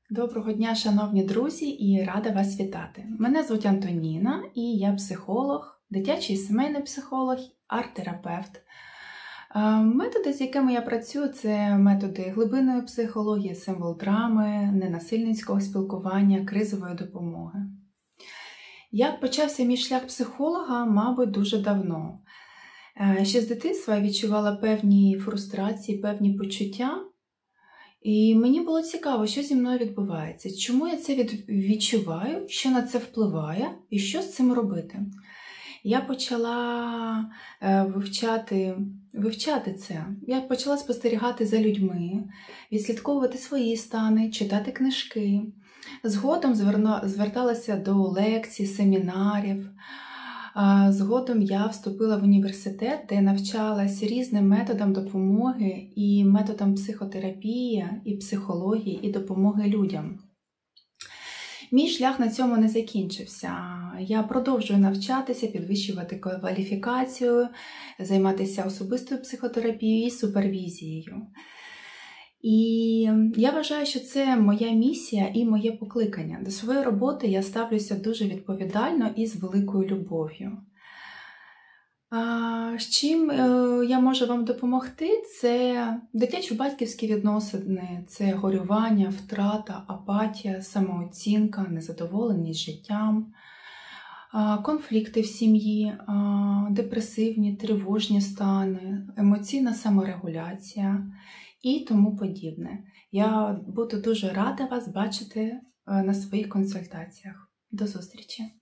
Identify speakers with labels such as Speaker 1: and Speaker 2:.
Speaker 1: Доброго дня, шановні друзі, і рада вас вітати. Мене звуть Антоніна, і я психолог, дитячий і сімейний психолог, арт-терапевт. Методи, з якими я працюю, це методи глибинної психології, символ драми, ненасильницького спілкування, кризової допомоги. Як почався мій шлях психолога, мабуть, дуже давно. Ще з дитинства я відчувала певні фрустрації, певні почуття. І мені було цікаво, що зі мною відбувається, чому я це відчуваю, що на це впливає і що з цим робити. Я почала вивчати це. Я почала спостерігати за людьми, відслідковувати свої стани, читати книжки. Згодом зверталася до лекцій, семінарів. Згодом я вступила в університет, де навчалась різним методам допомоги і методам психотерапії, і психології, і допомоги людям. Мій шлях на цьому не закінчився. Я продовжую навчатися, підвищувати кваліфікацію, займатися особистою психотерапією і супервізією. І я вважаю, що це моя місія і моє покликання. До своєї роботи я ставлюся дуже відповідально і з великою любов'ю. З чим я можу вам допомогти? Це дитячо-батьківські відносини, це горювання, втрата, апатія, самооцінка, незадоволеність життям, конфлікти в сім'ї, депресивні, тривожні стани, емоційна саморегуляція і тому подібне. Я буду дуже рада вас бачити на своїх консультаціях. До зустрічі!